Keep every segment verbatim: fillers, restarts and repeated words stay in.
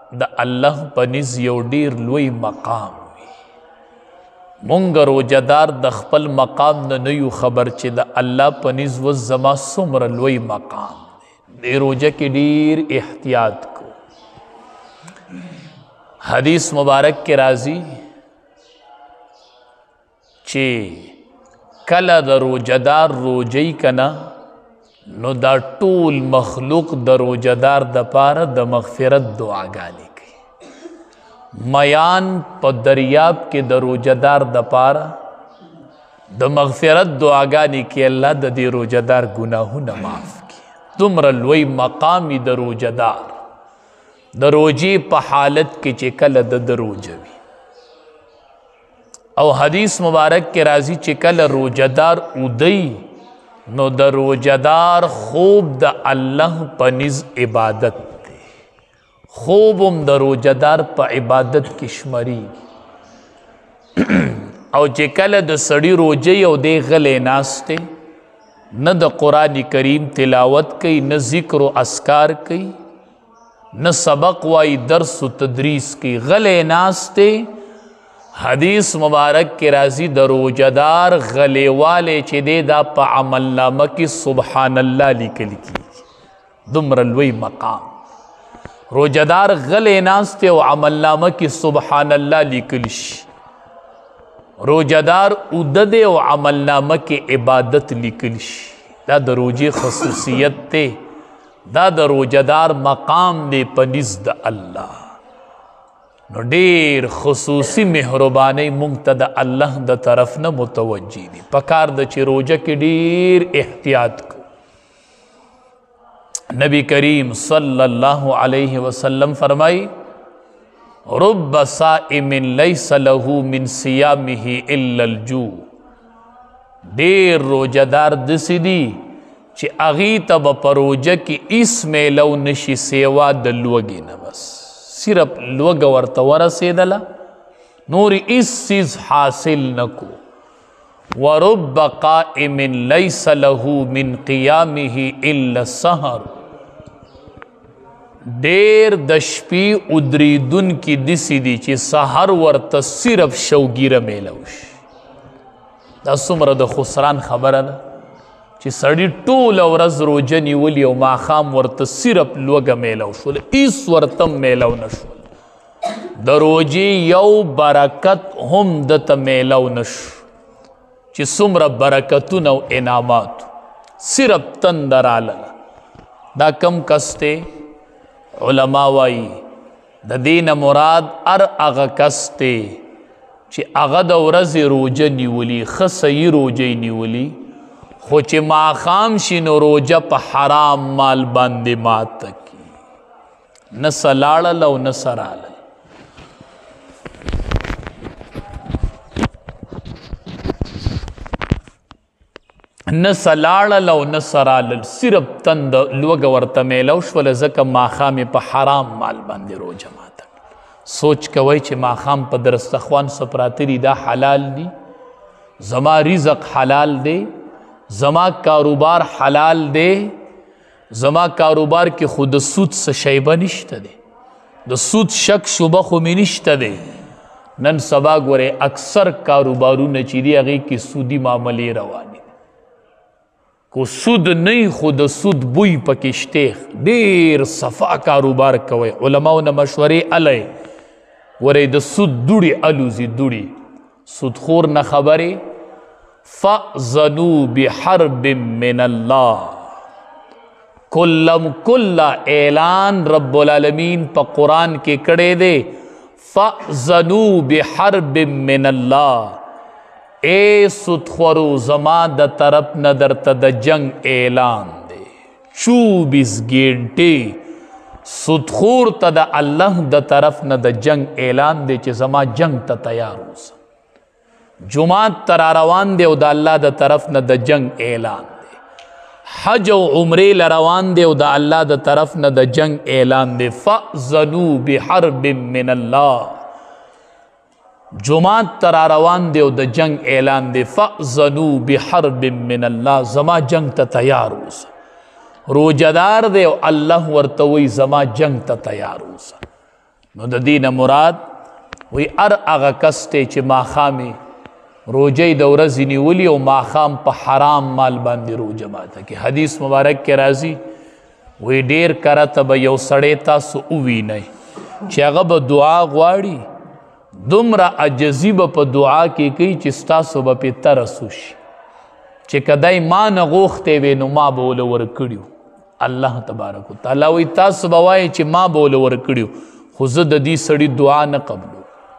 د الله پنیز یو ډیر لوی مقام وي. مونږ روجدار د خپل مقام نه نه یو خبر چې د الله پنیز و زما څومره لوی مقام دی. د روجه کې ډیر احتیاط کو. حدیث مبارک کې راځي چې کله د روجدار روجی کنا نو دا ټول مخلوق د روجدار د پاره د مغفرت دعاګانې کوي. میان په دریاب کې د روجدار د پاره د مغفرت دعاګانې کې الله د دې روجدار ګناهونه معاف کړي. دومره لوی مقامی د روجدار د روجې په حالت کې چې کله د د روجه وي. او حدیث مبارک کې راځي چې کله روجدار اودی نو د روجدار خوب د الله پنیز عبادت دی. خوبم د روجدار په عبادت کې شمری. او چې کله د سړی روجی او دی غلې ناسته نه د قرآن کریم تلاوت کوي نه ذکر و اذکار کوي نه سبق وائی درس و تدریس کی غلې ناسته حدیث مبارک کے راضی د روجدار غلے والے چې دی دا په عمل نامه کې سبحان الله لیکل کیږي. دومره لوی مقام. روجدار غلې ناسته او عمل نامه کې سبحان الله لیکل شي. روجدار اودد او عمل نامه کې عبادت لیکل شي. دا د روجې خصوصیت ته دا د روجدار مقام دی پنیز د الله. نو ډیر خصوصی مهربانی مونږ ته د الله د طرف نه متوجی دي. پکار د چې روجه کې ډیر احتیاط کو. نبی کریم صلی الله علیه وسلم فرمائی رب صائم لیس له من صیامه الا الجوع. ډیر روجدار دسی دی چې اغي ته په روجه کې اس میلو نشي سیوا د لوګي نه بس صرف لوګ ورته ورسېدله نور اس چیز حاصل نکو. ورب قائم لیس له من قیامه الا السحر. ډیر د شپې ادریدون کې دسی دی چې سحر ورته صرف شوګیره میلوش. دا څومره د خسران خبره ده چې سړی ټوله ورځ روجه نیولي او ماښام ورته صرف لوږه میلو شول هېڅ ورته میلو نه شول. د روجې یو برکت هم دته میلو نه شو چې څومره برکتونه او انعامات صرف تنده راغله. دا کم کس دی؟ علما وایي د دې نه مراد هر هغه کس دی چې هغه د ورځې روجه نیولي ښه صحیح روجه یې نیولي خو چې ماښام شي نو روجه په حرام مال باندې ماته کی نه سلاړل او نه سرالل. نه سلاړل او نه سرالل صرف تند لوږه ورته میلو شوله ځکه ماښام په حرام مال باندې روجه ماته. سوچ کوئ چې ماښام په درستخوان څه پراته دي دا حلال دي. زما رزق حلال دی. زما کاروبار حلال دی. زما کاروبار کې خود سود څه شیبه نشته دی. د سود شک شبه خو مې نشته دی. نن سبا ګورئ اکثر کاروبارونه چې دي هغې کې سودي معاملې روانې دي. کو سود نه خو د سود بوی پکې شته. ډېر صفا کاروبار کوئ. علماو نه مشورې الی ورئ د سود دوړې الوزي دوړې سودخور نه خبرې فَأْذَنُوا بِحَرْبٍ مِّنَ اللَّهِ. کلم کلا اعلان رب العالمین پا قرآن کے کڑے دے فَأْذَنُوا بِحَرْبٍ مِّنَ اللَّهِ. اے سودخورو زما د طرف ندر تا د جنگ اعلان دے. چوبیس گھنٹے سودخور تا د اللہ د طرف ند جنگ اعلان دے چی زما جنگ تا تیار ہو سا. جماعت ترا روان دے او دا اللہ دا طرف نا دا جنگ اعلان دے. حج و عمرے لروان دے او دا اللہ دا طرف نا دا جنگ اعلان دے. فَأْذَنُوا بِحَرْبٍ مِّنَ اللَّهِ. جماعت ترا روان دے او دا جنگ اعلان دے. فَأْذَنُوا بِحَرْبٍ مِّنَ اللَّهِ. زما جنگ تا تیار ہو سا. روجدار دے او اللہ ورتوی زما جنگ تا تیار ہو سا. نو د دې نه مراد وی هر هغه کس دی چې ماښامې روجۍ د ورځې نیولي او ماښام په حرام مال باندې روجه ماته کې. حدیث مبارک کې راځي وی ډېر کرته به یو سړی تاسو ووینئ چې هغه به دعا غواړي دومره عجزي به په دعا کې کوي چې ستاسو به پې ترس وشي چې کدی ما نه غوښتی وی نو ما به وله ورکړي. الله تبارک وتعالی وی تاسو به وایئ چې ما به وله ورکړي خو زه د دې سړي دعا نه قبلو.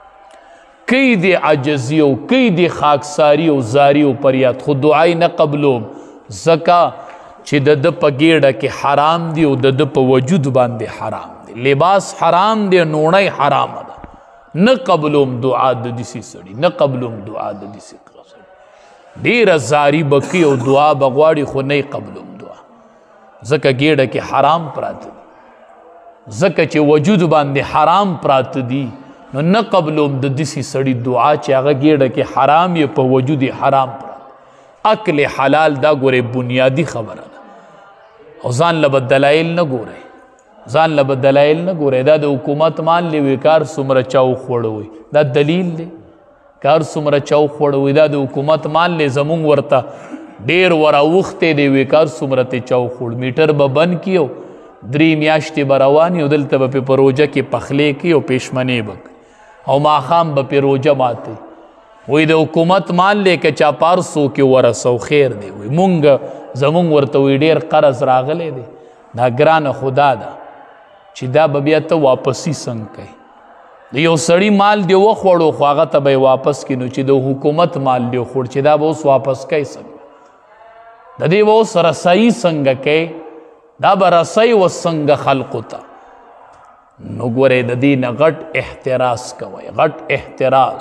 کئی دی عجزی او کئی دی خاکساری او زاری او پریاد خود دعای نه قبلوم زکا چې د د په ګیډه کې حرام دی او د د په وجود باندې حرام دی. لباس حرام دی نوڼی حرام ده نه قبلوم دعا د دسی سړي نه قبلوم دعا د دسی سړي. ډیره زاری بکی او دعا بغواړي خو نه قبلوم دعا زکه ګیډه کې حرام پراته دي زکه چې وجود باندې حرام پراته دي نو نه قبلوم د دسی سړي دعا چې هغه ګیډه کې حرام یې په وجود حرام پراته. اکل حلال دا ګورې بنیادی خبره ده او ځان له به دلایل نه ګورئ ځان له به دلایل نه ګورئ دا د حکومت مال دی وی کار څومره چا وخوړوئ دا دلیل دی کار څومره چا وخوړوئ دا د حکومت مال دی زمونږ ورته ډېر وراوښتی دی وی کار څومره تی چا وخوړ میټر به بند کي او درې میاشتې به روان یو دلته به پې په روجه کې پخلی کي او پېشمنې به او ماښام به پې روجه ماتئ. وی د حکومت مال دی که چا پارسو کې ورسو خیر دی وی مونږ زمونږ ورته وی ډېر قرض راغلی دی دا ګرانه خدا ده چې دا به بیا ته واپسي څنګه کوي. د یو سړي مال دی وخوړو خو هغه ته به یې واپس کړي نو چې د حکومت مال دی وخوړ چې دا به اوس واپس کوي څنګه د دې به اوس رسایي څنګه کوي دا به رسۍ و څنګه خلقو ته. نو ګورئ د دې نه غټ احتراز کوئ غټ احتراز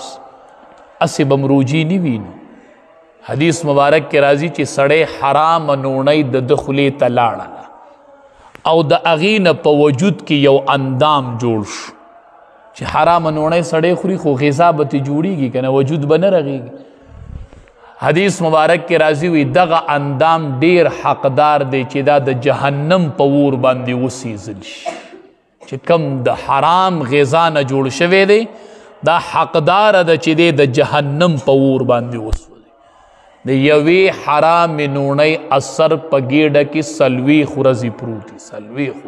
اسې به مروجي نه وینو. حدیث مبارک کې راځي چې سړی حرام نوڼۍ د ده خولې ته لاړله او د هغې نه په وجود کې یو اندام جوړ شو چې حرام نوڼۍ سړی خوري خو غذا به ترې جوړېږي که نه وجود به نه رغېږي. حدیث مبارک کې راځي وي دغه اندام ډېر حقدار دی چې دا د جهنم په اور باندې وسیزل شي چې کم د حرام غذا نه جوړ شوی دی دا حقدار ده چې دی د جهنم په اور باندې وسوځي. د یوې حرام نوڼۍ اثر په ګیډه کې څلوېښت ورځې پروت دي څلوېښت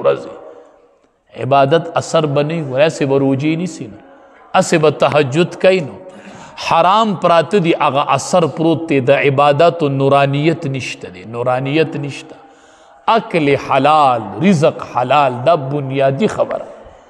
ورځې عبادت اثر به نه وي هسې به روجې نیسي نو هسې به تهجد کوي نو حرام پراته دي هغه اثر پروت دی د عباداتو نورانیت نشته دی نورانیت نشته. اکل حلال رزق حلال دا بنیادی خبره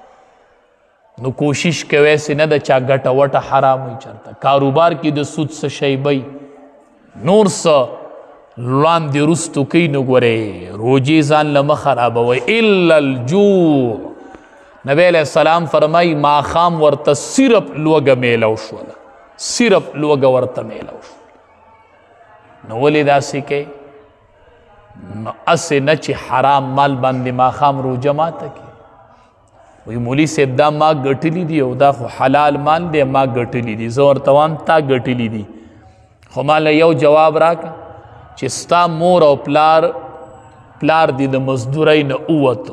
نو کوشش کوي سي نه د چا ګټه وټه حرام وي چرته کاروبار کې د سود څه شی بی نور څه لاندې رستو کوي نو ګورئ روجې ځان له مه خرابوئ الا الجوع. نبی علیہ السلام فرمایي ماښام ورته صرف لوږه میلو شوله صرف لوږه ورته میلو شوله نو ولې داسې کوي نو اسې نه چې حرام مال باندې ماښام روجه ماته کې وی مولي صاحب دا ما ګټلی دي او دا خو حلال مال دی ما ګټلی دي زه ورته وایم تا ګټلی دي خو ماله یو جواب راکړه چې ستا مور او پلار پلار دی د مزدورۍ نه ووتو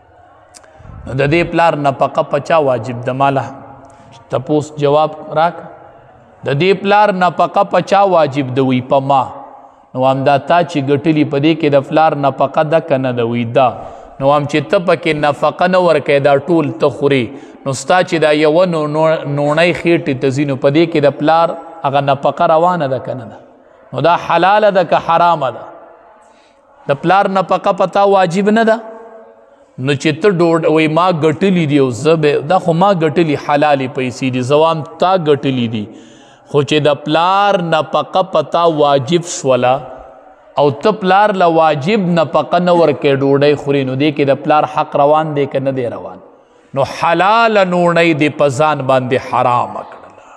نو د دې پلار نفقه په چا واجب ده ماله تپوس جواب راکړه د دې پلار نفقه په چا واجب ده وی په ما نو همدا تا چې ګټلي په دې کې د پلار نفقه ده که نه ده وی ده نو هم چې ته پکې نفقه نه ورکوې دا ټول ته خورې نو ستا چې دا یوه نوڼۍ خېټې ته ځي نو په دې کې د پلار هغه نفقه روانه ده که نه ده نو دا حلاله ده که حرامه ده د پلار نفقه په تا واجب نه ده نو چې ته ډوډ وایي ما ګټلي دي او زه دا خو ما ګټلي حلالې پیسې دي زه وایم تا ګټلي دي خو چې د پلار نفقه په تا واجب شوله او ته پلار له واجب نفقه نه ورکې ډوډۍ خوري نو دې کې د پلار حق روان دی که نه دی روان نو حلاله نوڼۍ دې په ځان باندې حرامه کړله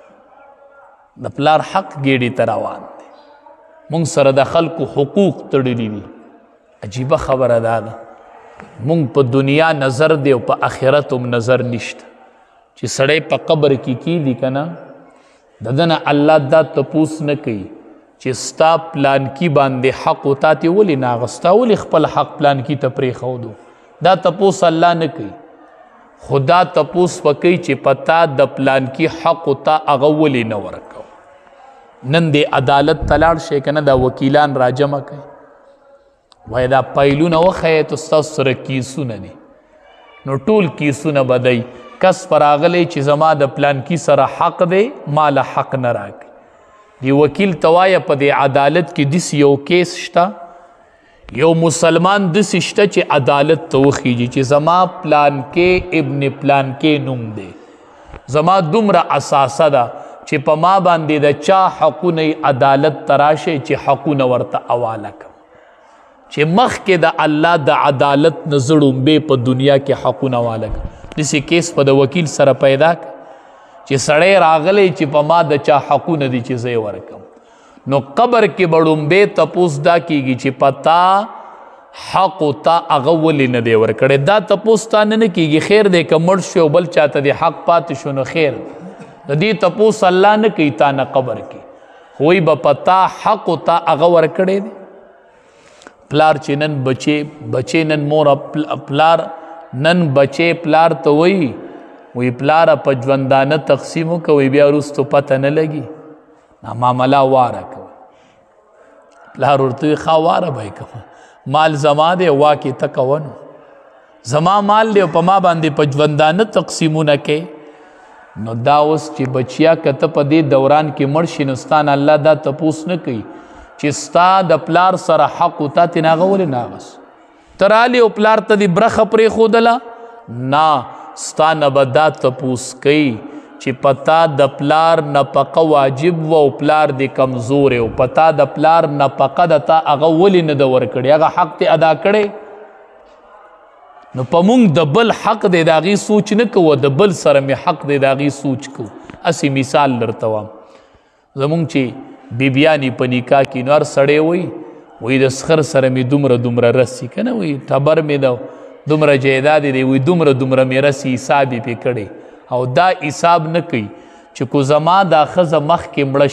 د پلار حق ګېډې ته روان دی مونږ سره د خلکو حقوق تړلي دي عجیبه خبره دا ده مونږ په دنیا نظر دی او په آخرت هم نظر نشته چې سړی په قبر کې کیدي که نه د ده نه الله دا تپوس نه کوي چې ستا پلانکي باندې حق و تا تې ولې نه اخستا ولې خپل حق پلانکي ته پرېښودو دا تپوس الله نه کوي خدا تپوس وکي چې پتا د پلان کې حق تا هغه ولې نه ورکو. نن د عدالت تلاړ شي کنه دا وکیلان راجمع کوي وای دا پایلونه وخیه ته ستاسو سره کیسونه دي نو ټول کیسونه بدای کس پر اغلی چې زما د پلان کې سره حق دی مال حق نه راکړي. دی وکیل توایا په د عدالت کې دس یو کیس شته یو مسلمان دس شته چې عدالت ته وخیږي چې زما پلان کې ابن پلان کې نوم دی زما دومره اساسه ده چې په ما باندې د چا حقونه عدالت تراشه چې حقونه ورته حواله کړم چې مخکې د الله د عدالت نه زړومبې په دنیا کې حقونه حواله کړم. داسې کیس په د وکیل سره پیدا کړ چې سړی راغلی چې په ما د چا حقونه دي چې زه یې ورکړم نو قبر کې به ړومبې تپوس دا کېږي چې پتا حق تا هغه ولې نه دی ورکړی. دا تپوس تا نه نه کېږي خیر دی که مړ شو بل چاته د حق پاتې شو نو خیر دی د دې تپوس الله نه کوي تا نه قبر کې وایي به پتا حق تا هغه ورکړی دی. پلار چې نن بچې بچې نن مور پلار نن بچې پلار ته وایي وایي پلاره په ژوندانه تقسیم وکوئ بیا وروستو پته نه لګي نا معامله واره کوئ پلار ورته وایي ښه واره به یې کوم مال زما دی واکې ته کوه نو زما مال دی په ما باندې په ژوندانه تقسیمونه کوې نو دا اوس چې بچیا کته په دې دوران کې مړ شي نو ستان الله دا تپوس نه کوي چې ستا د پلار سره حق تا ترې نه هغه ولې نه اخیست ته رالې او پلار ته دې برخه پرېښودله نه ستا نه به دا تپوس کوي چې پتا د پلار نفقه واجب و او پلار دې کمزور و پتا د پلار نفقه د تا هغه ولې نه ده ورکړې هغه حق دې ادا کړی نو په مونږ د بل حق دی د هغې سوچ نه کوو د بل سره مې حق دی د هغې سوچ کوو. هسې مثال درته وایم زمونږ چې بیبیانې په نکاح کې نو هر سړی وایي وایي د سخر سره مې دومره دومره رسي که نه وایي ټبر مې د دومره جایداد دی وایي دومره دومره مې رسي حساب یې پې کړی او دا حساب نه کوي چې کو زما دا ښځه مخکې مړه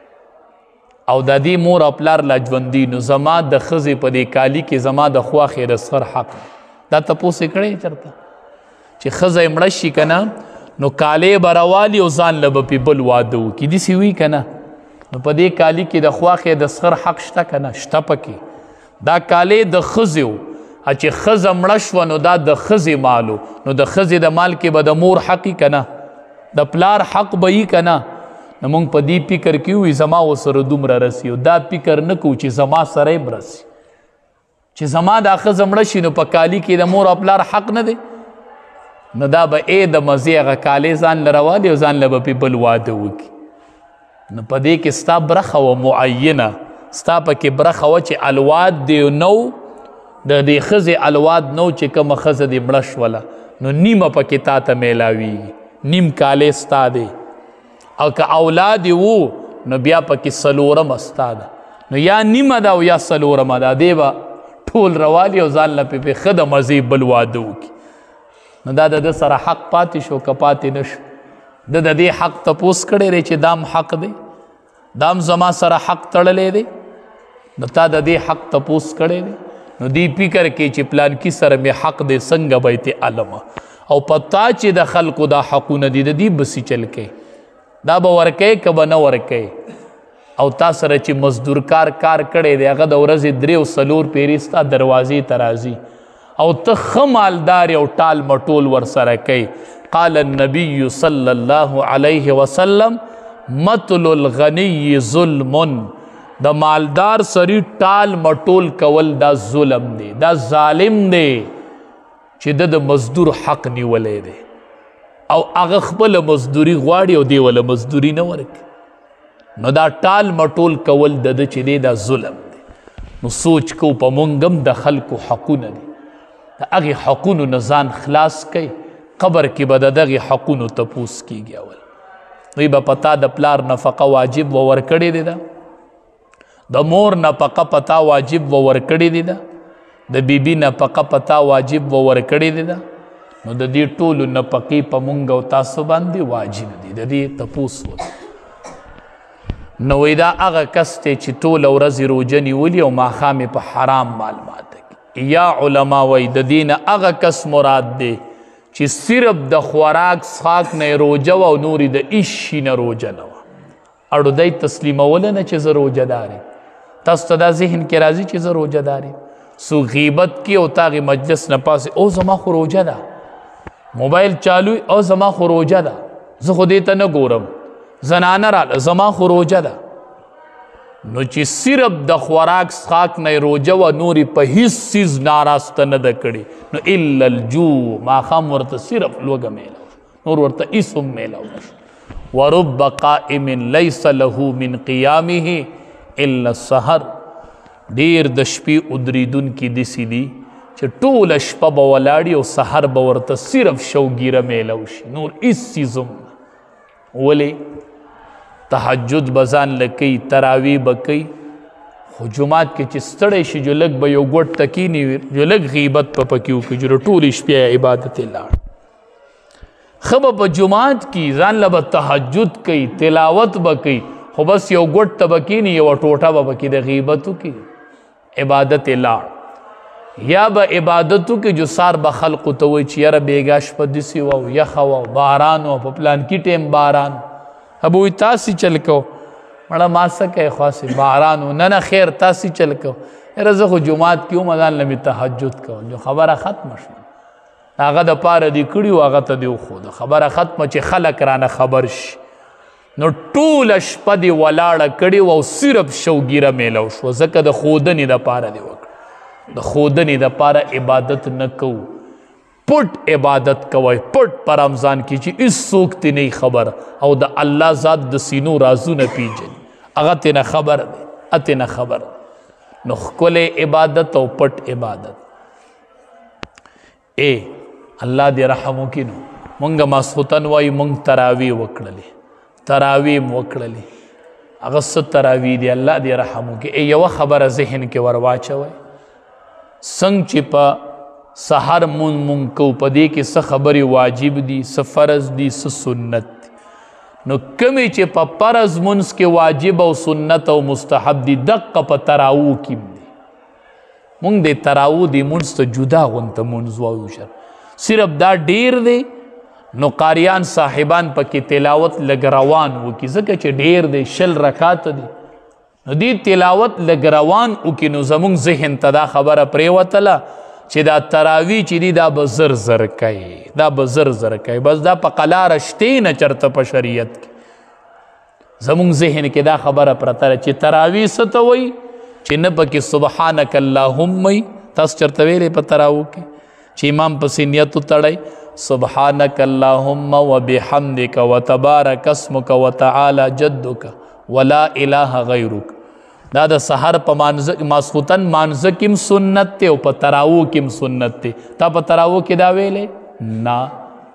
شي او د دې مور او پلار لا ژوندي نو زما د ښځې په دې کالي کې زما د خواښې د سخر حق دا تپوس یې کړی چېرته چې ښځه یې مړه شي که نه نو کالې به راوالي او ځان له به پې بل واده وکړي داسې وي که نه نو په دې کالي کې د خواښې د سخر حق شته که نه شته پکې دا کالې د ښځې و چې ښځه مړه شوه نو دا د ښځې مال نو د ښځې د مال کې به د مور حق وي که نه د پلار حق به وي که نه نو موږ په دې فکر کې وي زما ورسره دومره رسي او دا فکر نه کوو چې زما سره یې رسي چې زما دا ښځه مړه شي نو په کالي کې د مور او پلار حق نه دی نو دا به ای د مزې هغه کالې ځان له راوالي او ځان له به پې بل واده وکړي نو په دې کې ستا برخه وه معینه ستا پکې برخه وه چې الواد دی نو د دې ښځې الواد نو چې کومه ښځه دې مړه شوله نو نیمه پکې تا ته میلاویږي نیم کالې ستا دی او که اولاد یې وو نو بیا پکې څلورمه ستا ده نو یا نیمه ده او یا څلورمه ده دې به ټول روالي او ځان له پې ښه د مزې بل واده وکړي نو دا د ده سره حق پاتې شو که پاتې نه شو ده د دې حق تپوس کړی دی چې دام حق دی دام زما سره حق تړلی دی نو تا د دې حق تپوس کړی دی نو دې فکر کې چې پلانکي سره مې حق دی څنګه به یې علمه او پتا چې د خلکو دا حقونه دي د دې بسې چل کوي دا به ورکوي که به نه ورکوي او تا سره چې مزدور کار کار کړی دی هغه د ورځې درې او څلور پیرې ستا دروازې ته راځي او ته ښه مالدار او ټال مټول ورسره کوي. قال النبي صلی الله علیه وسلم مطل الغنی ظلم د مالدار سړي ټال مټول کول دا ظلم دی دا ظالم دی چې د مزدور حق نیولی دی او هغه خپله مزدوري غواړي او دی وله مزدوري نه ورکوي نو دا ټال مټول کول د ده چې دی دا ظلم دی. نو سوچ کو په مونږ هم د خلکو حقونه دي د هغې حقونو نه ځان خلاص کوي قبر کې به د دغې حقونو تپوس کېږي اول دوی به پتا د پلار نفقه واجب و ورکړې دی ده د مور نفقه پتا واجب و ورکړې دی ده د بیبي نفقه پتا واجب و ورکړې دی ده نو د دې ټولو نفقې په مونږ او تاسو باندې واجب دي د دې تپوس وکړي. نو وی دا هغه کس دی چې ټوله ورځې روژه نیولي او ماښام په حرام مال ماته کړي. یا علما وی د دې نه هغه کس مراد دی چې صرف د خوراک څښاک نه روجه وه او نورې د هېڅ شي نه روجه نه وه. اړو دی تسلیموله نه چې زه روجه دار یم. تاسو ته دا ذهن کې راځي چې زه روجه دار یم. سو غیبت کې او تا هغې مجلس نه پاسې او زما خو روجه ده، موبایل چالو او زما خو روجه ده، زه خو دې ته نه ګورم، زنانه راله زما خو روجه ده. نو چې صرف د خوراک څښاک نه روجه وه نورې په هیڅ څیز ناراسته نه ده کړې، نو الا الجوع ماښام ورته صرف لوږه میلاو شو، نور ورته هیڅ هم میلاو نه شو. ورب قائم لیس له من قیامه الا السحر. ډېر د شپې ادریدونکي داسې دي چې ټوله شپه به ولاړي او سحر به ورته صرف شوګیره میلاو شي، نور هیڅ څیز هم نه. ولې تهجد به ځان له کوي، تراویح به کوي، خو جومات کې چې ستړی شي جو لږ به یو ګوټ ته کیني، جو لږ غیبت په پکې وکړي، جو ټولې شپې عبادت یې لاړ. ښه به په جومات کې ځان له به تهجد کوي، تلاوت به کوي، خو بس یو ګوټ ته به کیني، یوه ټوټه به پکې د غیبت وکړي، عبادت یې لاړ. یا به عبادت وکړي جو سار به خلقو ته وایي چې یاره بېګا شپه داسې وه او یخه وه او باران وه، په پلانکي ټیم باران. ابو تاسې چل کو مړه ما څه کوې خواصې باران و، نه نه خیر تاسې چل کو، یاره زه خو جومات کې وم ځان له مې تهجد کوم. جو خبره ختمه شوه، هغه د پاره دې کړي و هغه ته دې وښوده، خبره ختمه چې خلک رانه خبر شي. نو ټوله شپه دې ولاړه کړې وه او صرف شوګیره میلاو شوه، ځکه د ښودنې دپاره دې وکړه. د ښودنې دپاره عبادت نه کوو، پټ عبادت کوئ، پټ په رمضان کې چې هېڅوک ترې نه خبر، او د الله ذات د سینو رازونه پیژني، هغه ترې نه خبر دی، هغه ترې نه خبر دی. نو ښکلی عبادت او پټ عبادت. اے الله دې رحم وکړي. نو مونږ ماسخوتن وایي مونږ تراویح وکړلې، تراویح م وکړلې، هغه څه تراویح دي، الله دې رحم وکړي. ای یوه خبره ذهن کې ور واچوئ، څنګه چې په سحر مون مونږ کوو په دې کې څه خبرې واجب دي، څه فرض دي، څه سنت دي. نو کمې چې په فرض مونځ کې واجب او سنت او مستحب دي، دقه په تراوو کې دي. مونږ د تراوو د مونځ ته جدا غونته مونځ وایو، شر صرف دا ډیر دی. نو قاریان صاحبان پکې تلاوت لږ روان وکړي، ځکه چې ډیر دی، شل رکات دي. نو دې تلاوت لږ روان وکړي، نو زمونږ ذهن ته دا خبره پرېوتله چې دا تراویح چې دي دا به زر زر کوي، دا به زر زر کوي، بس دا په قلاره شتې نه چرته په شریعت کې. زمونږ ذهن کې دا خبره پرته ده چې تراویح څه ته وایي، چې نه پکې سبحانک اللهم وایي. تاسو چرته ویلې په تراویح کې چې امام پسې نیت وتړئ سبحانک اللهم وبحمدک وتبارک اسمک وتعالی جدک ولا اله غیرک. دا د سحر په مانځه ماسخوتن مانځه کې هم سنت دی او په تراویح کې هم سنت دی. تا په تراویح کې دا ویلې نه،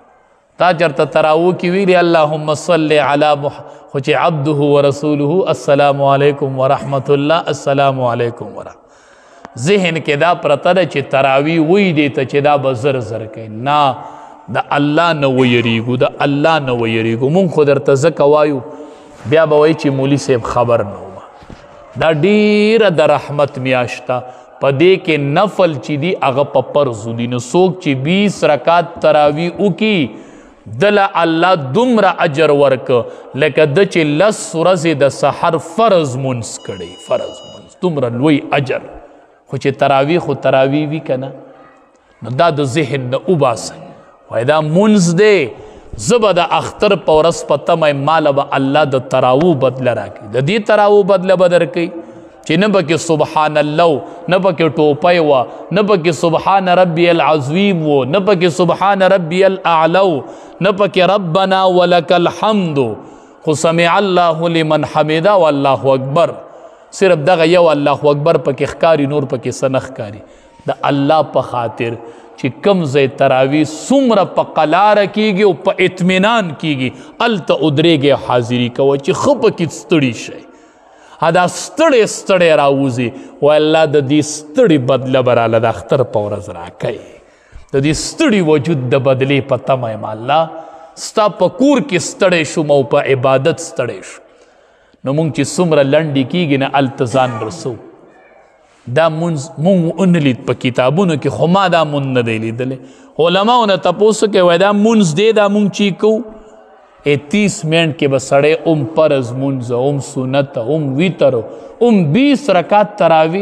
تا چرته تراویح کې ویلې اللهم صل علی محمد، خو چې عبده ورسوله السلام علیکم ورحمت الله، السلام علیکم ورحمت. ذهن کې دا پرته ده چې تراویح وی دی ته چې دا به زر زر کوي. نه، د الله نه ویریږو، د الله نه ویریږو. مونږ خو درته ځکه وایو، بیا به وایي چې مولي صاحب خبر نه وه. دا ډیره د رحمت میاشته، په دې کې نفل چې دي هغه په فرضو دي. نو څوک چې بیس رکات تراویح وکړي دله الله دومره اجر ورکه لکه ده چې لس ورځې د سحر فرض مونځ کړی، فرض مونځ، دومره لوی اجر. خو چې تراویح خو تراویح وي که نه، نو دا د ذهن نه وباسئ، وایي دا مونځ دی، زه به د اختر په ورځ په تمه یم ماله به الله د تراویح بدله راکړي. د دې تراویح بدله به درکوي چې نه پکې سبحان الله، نه پکې ټوپۍ وه، نه پکې سبحان ربی العظیم و، نه پکې سبحان ربی الاعلی، نه پکې ربنا ولک الحمد، خو سمع الله لمن حمده و الله اکبر. صرف دغه یو الله اکبر پکې ښکاري، نور پکې څه نه ښکاري. د الله په خاطر چې کم ځای تراویح څومره په قلاره کیږي او په اطمینان کیږي، هلته ودرېږئ حاضري کوه چې ښه پکې ستړي شئ. دا ستړی ستړی راوځي، وایي الله د دې ستړي بدله به راله د اختر په ورځ راکوي. د دې ستړي وجود د بدلې په تمه یم الله، ستا په کور کې ستړی شوم او په عبادت ستړی شو. نو مونږ چې څومره لنډې کیږي نه هلته ځان رسو. دا منز مونږ ونلید په کتابونو کې، خو ما دا مونږ نه دی لیدلی. علماو نه تپوسو کوي وایي دا مونځ دی دا مونږ چې کوو ای تیس منټ کې به سړی ام فرض مونځ ام سنت ام ویتر ام بیس رکات تراوی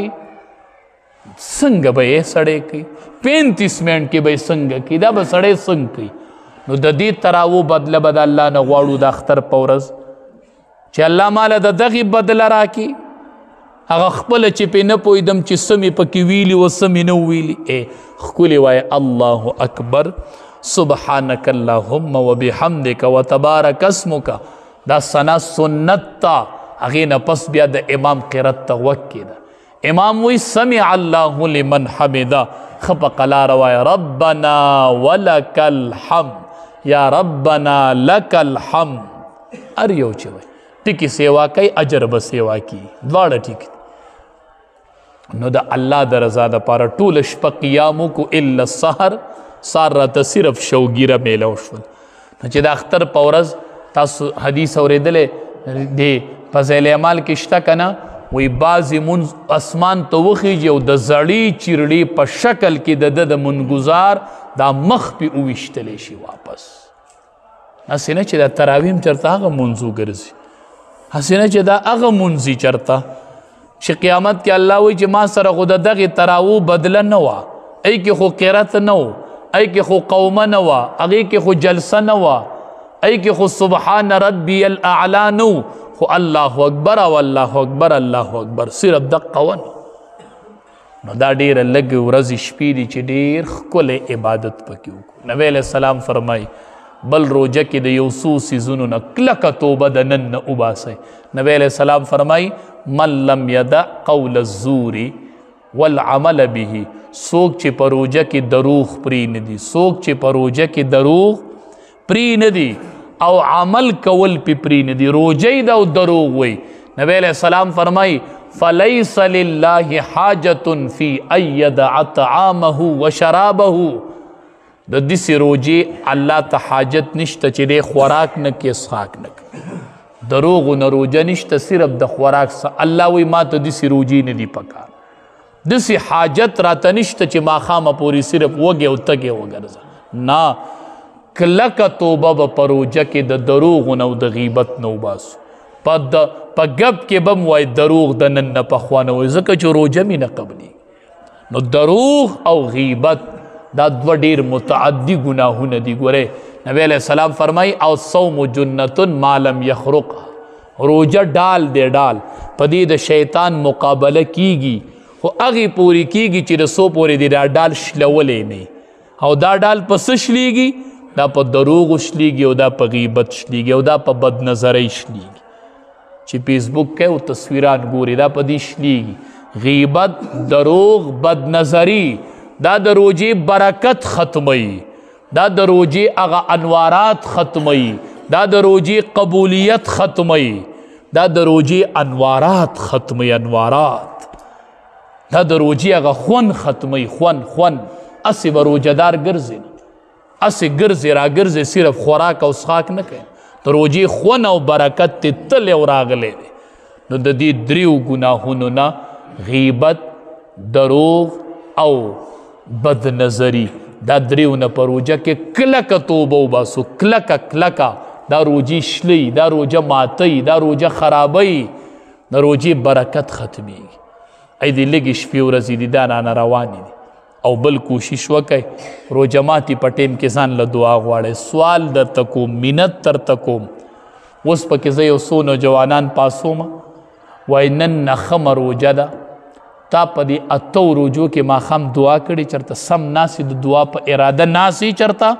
څنګه به یې سړی کوي؟ پینتیس منټ کې به یې څنګه کوي؟ دا به سړی څنګه کوي؟ نو د دې تراوو بدله به د الله نه غواړو د اختر په ورځ چې الله ماله د دغې بدله راکړي. هغه خپله چې پې نه پوهېدم چې څه مې پکې ویلي و څه مې نه ویلي. ای ښکلې وایه الله اکبر سبحانک اللهم وبحمدک وتبارک اسمک. دا ثنا سنت ته، هغې نه پس بیا د امام قرت ته غوږ کېده. امام وی سمع الله لمن حمده، ښه په قلاره وایه ربنا ولک الحمد، یا ربنا لک الحمد. هر یو چې وایي ټکي سیوا کوي اجر به سیوا کیږي، دواړه ټکي. نو د الله د رضا دپاره ټوله شپه قیام وکړو الا السحر، سار راته صرف شوګیره میلاو شول. نو چې د اختر په ورځ تاسو حدیث اورېدلی دی په ذیل اعمال کې شته که نه، وایي بعضې مونځ اسمان ته وخیږي او د زړې چیرړې په شکل کې د ده د منګزار دا مخ پې وویشتلی شي واپس. هسې نه چې دا تراویم چېرته هغه مونځ وګرځي، هسې نه چې دا هغه مونځي چېرته چې قیامت کې الله وایي چې ما سره خو د دغې تراوو بدله نه وه، ای کې خو قرت نه و، ای کې خو قومه نه وه، هغې کې خو جلسه نه وه، ای کې خو سبحان ربی الاعلی نه و، خو الله اکبر او الله اکبر الله اکبر صرف دقه ونه. نو دا ډېره لږې ورځې شپې دي چې ډېر ښکلی عبادت پکې وکړو. نبی علیه السلام فرمایي بل روجه کې د یو څو څیزونو نه کلکه توبه د نن نه وباسئ. نبی علیه السلام فرمایي من لم یدع قول الزور والعمل به، څوک چې په روجه کې دروغ پرې نه دي، څوک چې په روجه کې دروغ پرې نه دي او عمل کول پې پرې نه دي، روجه د او دروغ وی. نبی علیه السلام فرمایي فلیس لله حاجة فی ان یدع طعامه وشرابه. د داسې روجې الله ته حاجت نشته چې دی خوراک نه کې څښاک نه کوي. دروغو نه روجه نشته، صرف د خوراک څه. الله وایي ما ته داسې روجې نه دي پکار، داسې حاجت راته نشته چې ماښامه پورې صرف وږې او تږې وګرځه. نه، کلکه توبه به په روجه کې د دروغو نه او د غیبت نه وباسو. په د په ګپ کې به م وایي دروغ د نن نه پخوا نه وایي، ځکه چې روجه مې نه قبلېږي. نو دروغ او غیبت دا دوه ډېر متعدي ګناهونه دي. ګورئ نبی علیه السلام فرمایي او صوم جنة ما لم یخرقها، روجه ډال دی ډال، په دې د شیطان مقابله کیږي، خو هغې پورې کیږي چې د څو پورې دی دا ډال شلولی نه. او دا ډال په څه شلیږي؟ دا په دروغو شلیږي او دا په غیبت شلیږي او دا په بدنظرۍ شلیږي. چې فیسبوک کوي او تصویران ګوري دا په دې شلیږي. غیبت، دروغ، بدنظري دا د روجې برکت ختموي، دا د روجې هغه انوارات ختموي، دا د روجې قبولیت ختموي، دا د روجې انوارات ختموي، انوارات دا د روجې هغه خون ختموي، خون خون. هسې به روجهدار ګرځي نه، هسې ګرځي را ګرځي، صرف خوراک او څښاک نه کوي. د روجې خون او برکت تې تل یو راغلی دی. نو د دې دریو ګناهونو نه غیبت، دروغ او بدنظري، دا دریو نه په روجه کې کلکه توبه وباسو، کلکه کلکه. دا روجې شلی، دا روجه ماتوي، دا روجه خرابوي، د روجې برکت ختمیږي. ای دې لږې شپې ورځې دي دا رانه روانې دي. او بل کوشش وکئ روجه ماتي په ټیم کې ځان له دعا غواړئ. سوال درته کوم، منت درته کوم. اوس پکې زه یو څو نوجوانان پاسومه، وایي نن نښمه روجه ده، تا په دې اتو روجو کې ماښام دعا کړې، چېرته سم ناسې د دعا په اراده ناسې چېرته.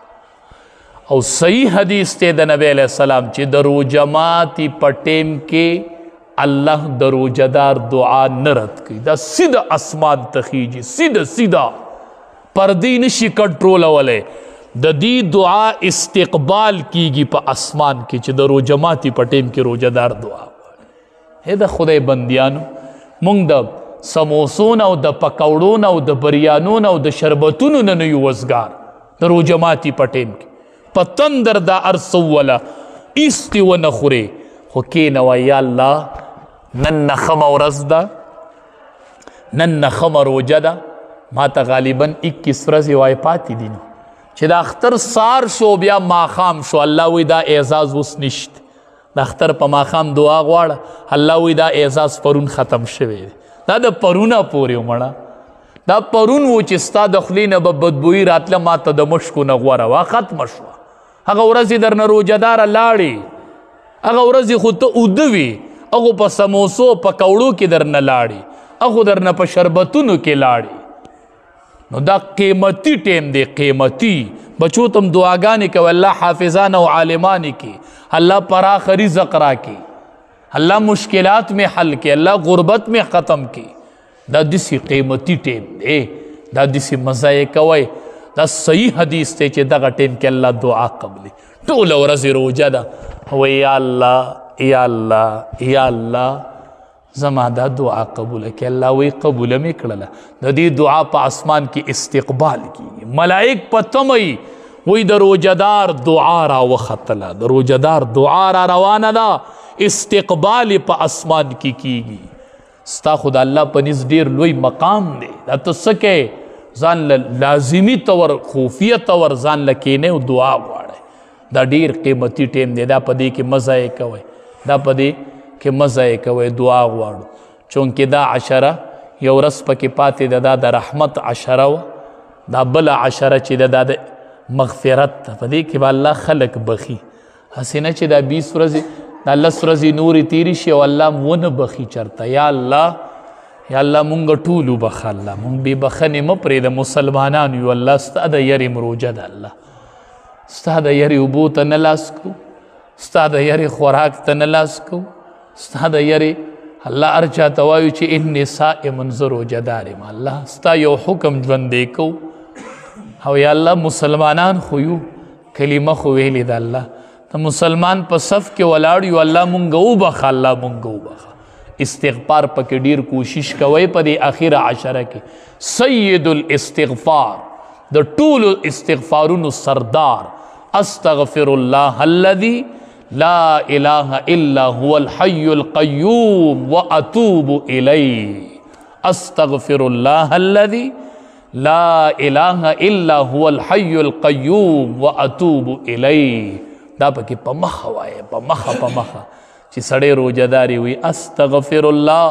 او صحیح حدیث دی د نبی علیه السلام چې د روجه ماتي په ټیم کې الله د روجهدار دعا نه رد کوي. دا سیده اسمان ته خیږي، سیده سیده، پردې نشي کنټرولولی. د دې دعا استقبال کیږي په اسمان کې چې د روجه ماتي په ټیم کې روجهدار دعا. هی د خدای بندیانو، مونږ د سموسونه او د پکوړونه او د بریانونه او د شربتونو نه نه یو وزګار. د روجه ماتي په ټیم کې په تندر دا ارسوله ایستې ونه خورې، خو کېنه وایه یا الله نن نښمه ورځ ده، نن نخم روجه ده ما ته غالبا اکیس ورځې وای پاتې دي نو چې د اختر سار شو بیا ماښام شو الله وی دا اعزاز اوس نشته د اختر په ماښام دعا غواړه الله وی دا اعزاز پرون ختم شوی دی دا د پرونه پورې ومړه دا پرون و چې ستا د خولې نه به بدبویي راتله ما ته د مشکو نه غوره وه ختمه شوه هغه ورځې درنه روجهداره لاړې هغه ورځې خو ته اوده وې هغو په سموسو پکوړو کې درنه لاړې هغو درنه په شربتونو کې لاړې نو دا قیمتي ټیم دی قیمتي بچو تم دعاګانې کوي الله حافظان او عالمان کی الله پراخ رزق را کی الله مشکلات میں حل کی الله غربت میں ختم کی دا دسی قیمتي ټیم دی دا دسی مزه کوي دا صحیح حدیث ته چې دغه ټیم کې الله دعا قبلي ټوله ورځ روجه ده و یا الله یا الله یا الله زما دا دعا قبول کی الله وی قبول می کړله د دې دعا په اسمان کې استقبال کی ملائک په تمي وی د روجدار دعا را وختله د روجدار دعا را روانه ده استقبال په اسمان کې کیږي ستا خدا الله په نس ډیر لوی مقام دی دا ته سکه ځان لازمی تور خفیه تور ځان لکینه او دعا غواړي دا ډیر قیمتي ټیم دی دا پدې کې مزه کوي دا پدې کې مزه کوي دعا غواړو چونکې دا عشره یو ورځ پکې پاتې ده دا د رحمت عشره وه دا بله عشره چې ده دا د مغفرت ده په دې کې به الله خلق بخي هسې نه چې دا بیس ورځې دا لس ورځې نورې تېرې شي او الله ونه بخي چرته یا الله یا الله مونږ ټول وبخه الله مونږ بې بخنې مه پرېږده مسلمانان یو الله ستا د یرې مروجه ده الله ستا د یرې اوبو ته نه لاس کو ستا د یرې خوراک ته نه لاس کو ستا د یرې الله هر چا ته وایو چې انی صائم زه روجهدار یم الله ستا یو حکم ژوندی کو او یا الله مسلمانان خو یو کلمه خو ویلې ده الله ته مسلمان په صف کې ولاړ یو الله مونږ وبخه الله مونږ وبخه استغفار پکې ډیر کوشش کوئ په دې اخره عشره کې سید الاستغفار د ټولو استغفارونو سردار استغفر الله الذي لا اله الا هو الحي القيوم واتوب الیه استغفر الله الذي لا اله الا هو الحي القيوم واتوب الیه دا پکې په مخه وایه په مخه په مخه چې سړی روجهداري وي استغفر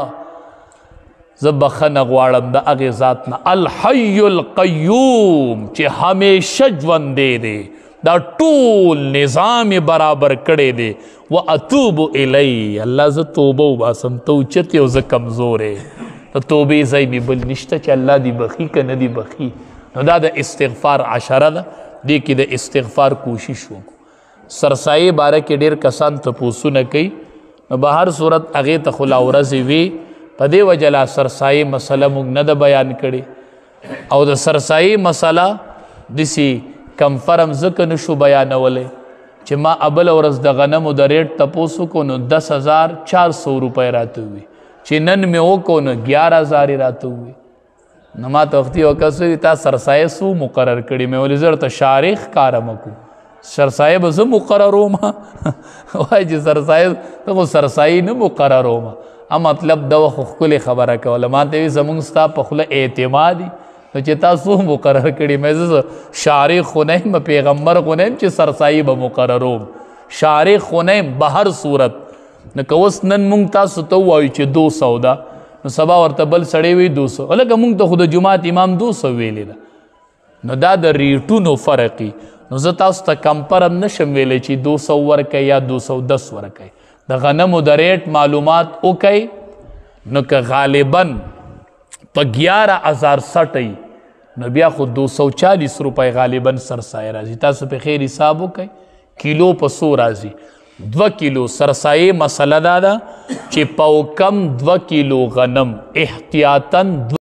الله زه بخښنه غواړم د هغې ذات نه الحي القيوم چې همیشه ژوندی دی دا ټول نظام برابر کړی دی و اتوب الی الله زه توبه وباسم ته اوچت یو زه کمزور یې د توبې ځای مې بل نشته چې الله دې بخي که نه دې بخي نو دا د استغفار عشره ده دې کې د استغفار کوشش وکړو سرسایې باره کې ډېر کسان تپوسونه کوي نو به هر صورت هغې ته خو لا ورځې وي په دې وجه لا سرسایې مسله موږ نه ده بیان کړې او د سرسایې مسله داسې کنفرم ځکه نشو بیانولی چې ما ابل ورځ د غنمو د ریټ تپوس وکړو نو دس هزار چار سو روپۍ راته وي چې نن مې وکړو نو ګیاره هزار یې راته ووي نو ما ته وختي یو کس وایي تا سرسایه څو مقرر کړي مې ولې زه ورته شارخ کاره مه کړو سرسایه به زه مقرروم وایي چې سرسایه ته خو سرسایي نه مقرروم ا مطلب دا خو ښکلې خبره کوله ما ته وایي زمونږ ستا په خوله اعتماد نو چې تاسو مقرر کړي مې زه شارخ خو نه یم پیغمبر خو نه یم چې سرسایي به مقرروم شارخ خو نه یم به هر صورت نو که اوس نن مونږ تاسو ته ووایو چې دو سو ده نو سبا ورته بل سړی وایي دو سو هلکه مونږ ته خو د جومات امام دو سو ویلې ده نو دا د ریټونو فرق نو زه تاسو ته کمپر هم نشم ویلی چې دو سو ورکوئ یا دو سو دس ورکوئ د غنمو د ریټ معلومات وکئ نو که غالباً په ګیاره هزار سټئ نو بیا خو دو سو چالیس روپۍ غالباً سرسایه راځي تاسو په خیر حساب وکئ کیلو په څو راځي دوه کیلو سرسایه مسله دا ده چې په کم دوه کیلو غنم احتیاطاً